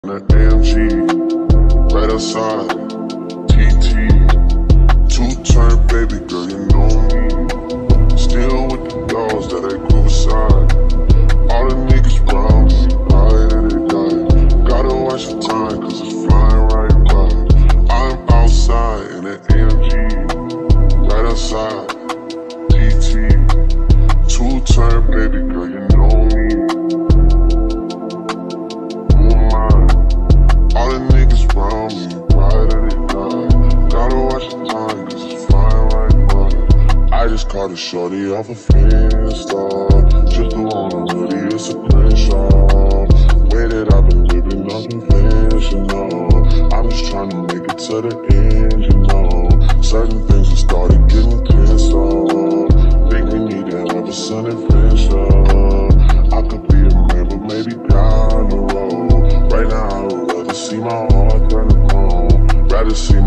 An AMG, right outside, TT, two-turn baby girl, you know me. Still with the dogs that I grew beside. All the niggas round me, right at it died. Gotta watch the time, cause it's flying right by. I'm outside in an AMG, right outside, TT, two-turn baby girl, you know me. All the niggas round me, right at it die. Gotta watch the time, cause it's flying right by. I just caught a shorty off a Insta. Just the one on hoodie, it's a crenshaw. Way that I've been living unconventional. I'm just trying to make it to the end, you know. Certain things have started getting pissed off. Think we need to have a sun adventure. I could be a man, but maybe down the road. Right now I would rather see my heart turn to chrome. Rather see